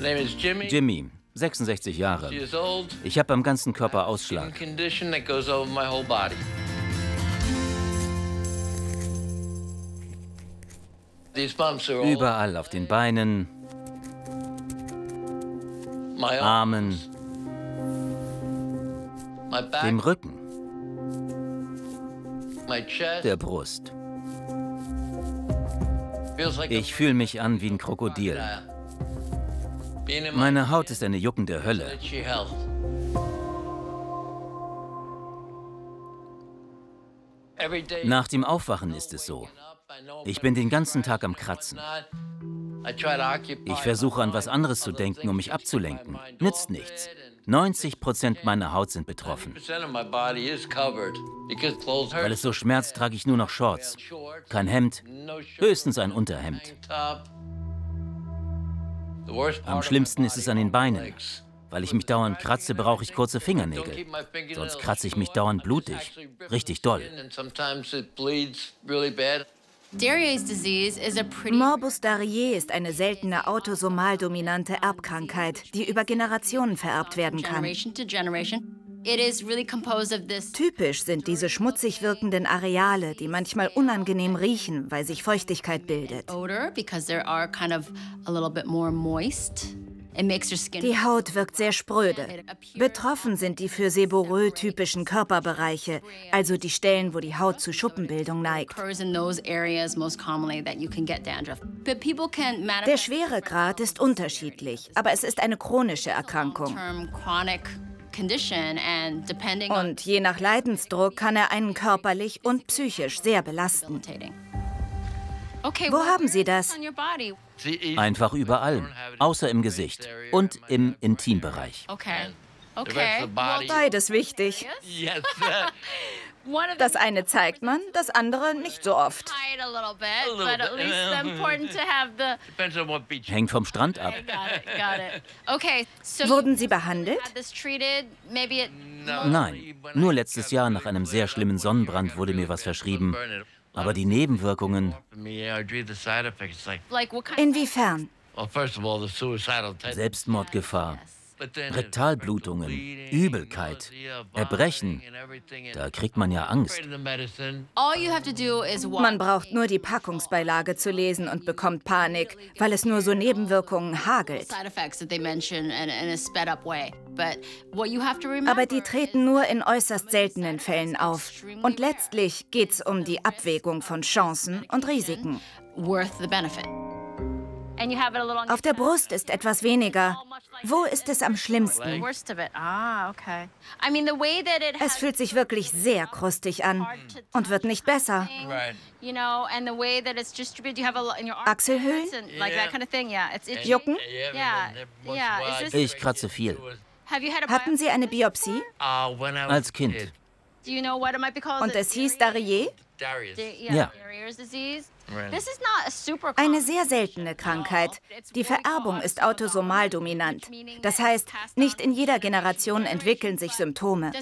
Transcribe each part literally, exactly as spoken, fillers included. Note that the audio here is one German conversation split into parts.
Jimmy, sechsundsechzig Jahre. Ich habe am ganzen Körper Ausschlag. Überall auf den Beinen, Armen, dem Rücken, der Brust. Ich fühle mich an wie ein Krokodil. Meine Haut ist eine juckende Hölle. Nach dem Aufwachen ist es so. Ich bin den ganzen Tag am Kratzen. Ich versuche an was anderes zu denken, um mich abzulenken. Nützt nichts. neunzig Prozent meiner Haut sind betroffen. Weil es so schmerzt, trage ich nur noch Shorts. Kein Hemd, höchstens ein Unterhemd. Am schlimmsten ist es an den Beinen. Weil ich mich dauernd kratze, brauche ich kurze Fingernägel. Sonst kratze ich mich dauernd blutig. Richtig doll. Morbus Darrié ist eine seltene autosomal-dominante Erbkrankheit, die über Generationen vererbt werden kann. Typisch sind diese schmutzig wirkenden Areale, die manchmal unangenehm riechen, weil sich Feuchtigkeit bildet. Die Haut wirkt sehr spröde. Betroffen sind die für Seborrhoe typischen Körperbereiche, also die Stellen, wo die Haut zu Schuppenbildung neigt. Der Schweregrad ist unterschiedlich, aber es ist eine chronische Erkrankung. Und je nach Leidensdruck kann er einen körperlich und psychisch sehr belasten. Wo haben Sie das? Einfach überall, außer im Gesicht und im Intimbereich. Beides wichtig. Das eine zeigt man, das andere nicht so oft. Hängt vom Strand ab. Wurden Sie behandelt? Nein, nur letztes Jahr nach einem sehr schlimmen Sonnenbrand wurde mir was verschrieben. Aber die Nebenwirkungen... Inwiefern? Selbstmordgefahr, Rektalblutungen, Übelkeit, Erbrechen. Da kriegt man ja Angst. Man braucht nur die Packungsbeilage zu lesen und bekommt Panik, weil es nur so Nebenwirkungen hagelt. Aber die treten nur in äußerst seltenen Fällen auf. Und letztlich geht es um die Abwägung von Chancen und Risiken. Auf der Brust ist etwas weniger. Wo ist es am schlimmsten? Es fühlt sich wirklich sehr krustig an und wird nicht besser. Achselhöhlen? Jucken? Ich kratze viel. Hatten Sie eine Biopsie? Als Kind. Und es hieß Darrié? Ja. Eine sehr seltene Krankheit. Die Vererbung ist autosomal dominant. Das heißt, nicht in jeder Generation entwickeln sich Symptome.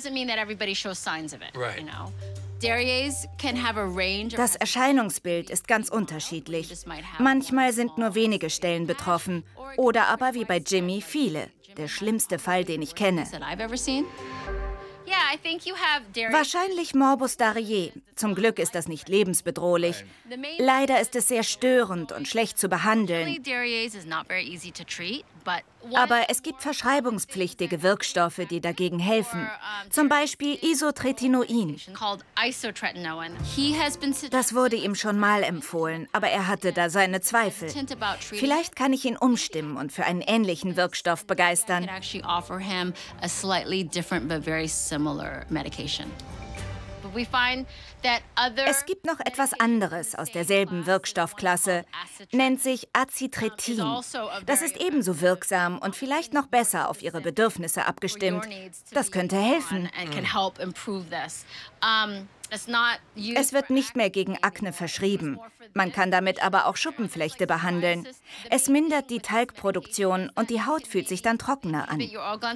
Das Erscheinungsbild ist ganz unterschiedlich. Manchmal sind nur wenige Stellen betroffen oder aber wie bei Jimmy viele. Der schlimmste Fall, den ich kenne. Wahrscheinlich Morbus Darrié. Zum Glück ist das nicht lebensbedrohlich. Leider ist es sehr störend und schlecht zu behandeln. Aber es gibt verschreibungspflichtige Wirkstoffe, die dagegen helfen. Zum Beispiel Isotretinoin. Das wurde ihm schon mal empfohlen, aber er hatte da seine Zweifel. Vielleicht kann ich ihn umstimmen und für einen ähnlichen Wirkstoff begeistern. Es gibt noch etwas anderes aus derselben Wirkstoffklasse, nennt sich Acitretin. Das ist ebenso wirksam und vielleicht noch besser auf Ihre Bedürfnisse abgestimmt. Das könnte helfen. Es wird nicht mehr gegen Akne verschrieben. Man kann damit aber auch Schuppenflechte behandeln. Es mindert die Talgproduktion und die Haut fühlt sich dann trockener an.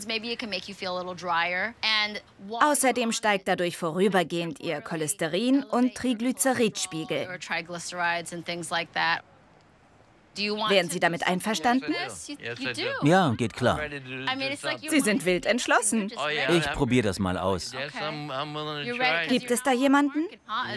Außerdem steigt dadurch vorübergehend Ihr Cholesterin- und Triglyceridspiegel. Wären Sie damit einverstanden? Ja, geht klar. Sie sind wild entschlossen. Ich probiere das mal aus. Gibt es da jemanden?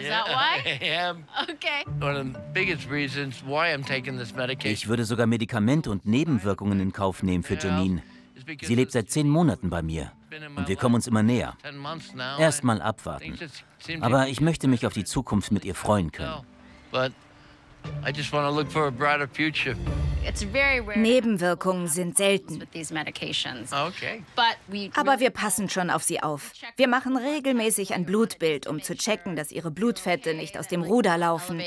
Ich würde sogar Medikamente und Nebenwirkungen in Kauf nehmen für Janine. Sie lebt seit zehn Monaten bei mir und wir kommen uns immer näher. Erst mal abwarten. Aber ich möchte mich auf die Zukunft mit ihr freuen können. Nebenwirkungen sind selten. Aber wir passen schon auf sie auf. Wir machen regelmäßig ein Blutbild, um zu checken, dass ihre Blutfette nicht aus dem Ruder laufen.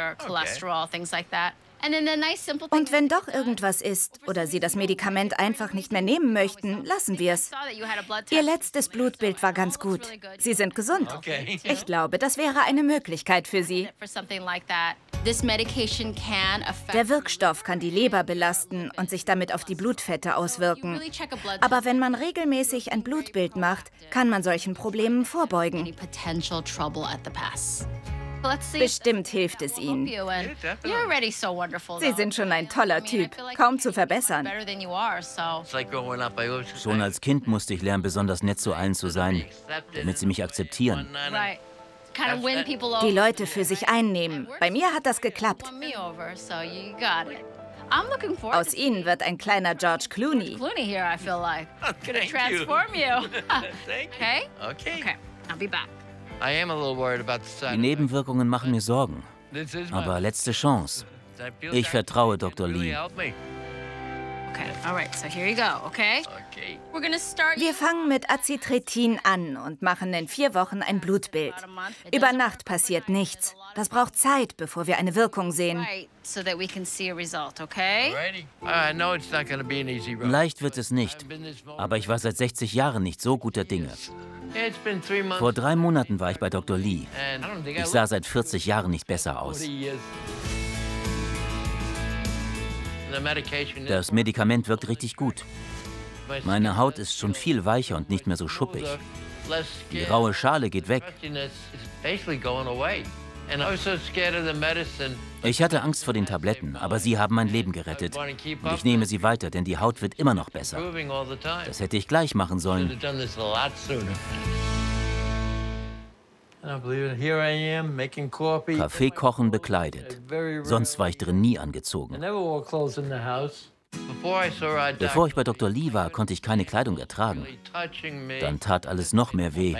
Und wenn doch irgendwas ist oder Sie das Medikament einfach nicht mehr nehmen möchten, lassen wir es. Ihr letztes Blutbild war ganz gut. Sie sind gesund. Ich glaube, das wäre eine Möglichkeit für Sie. Der Wirkstoff kann die Leber belasten und sich damit auf die Blutfette auswirken. Aber wenn man regelmäßig ein Blutbild macht, kann man solchen Problemen vorbeugen. Bestimmt hilft es Ihnen. Sie sind schon ein toller Typ, kaum zu verbessern. Schon als Kind musste ich lernen, besonders nett zu allen zu sein, damit sie mich akzeptieren. Die Leute für sich einnehmen. Bei mir hat das geklappt. Aus Ihnen wird ein kleiner George Clooney. Die Nebenwirkungen machen mir Sorgen. Aber letzte Chance. Ich vertraue Doktor Lee. Wir fangen mit Acitretin an und machen in vier Wochen ein Blutbild. Über Nacht passiert nichts. Das braucht Zeit, bevor wir eine Wirkung sehen. Leicht wird es nicht. Aber ich war seit sechzig Jahren nicht so guter Dinge. Vor drei Monaten war ich bei Doktor Lee. Ich sah seit vierzig Jahren nicht besser aus. Das Medikament wirkt richtig gut. Meine Haut ist schon viel weicher und nicht mehr so schuppig. Die raue Schale geht weg. Ich hatte Angst vor den Tabletten, aber sie haben mein Leben gerettet. Und ich nehme sie weiter, denn die Haut wird immer noch besser. Das hätte ich gleich machen sollen. Kaffee kochen bekleidet. Sonst war ich drin nie angezogen. Bevor ich bei Doktor Lee war, konnte ich keine Kleidung ertragen. Dann tat alles noch mehr weh.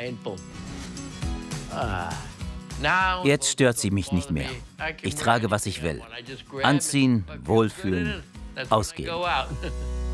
Jetzt stört sie mich nicht mehr. Ich trage, was ich will. Anziehen, wohlfühlen, ausgehen.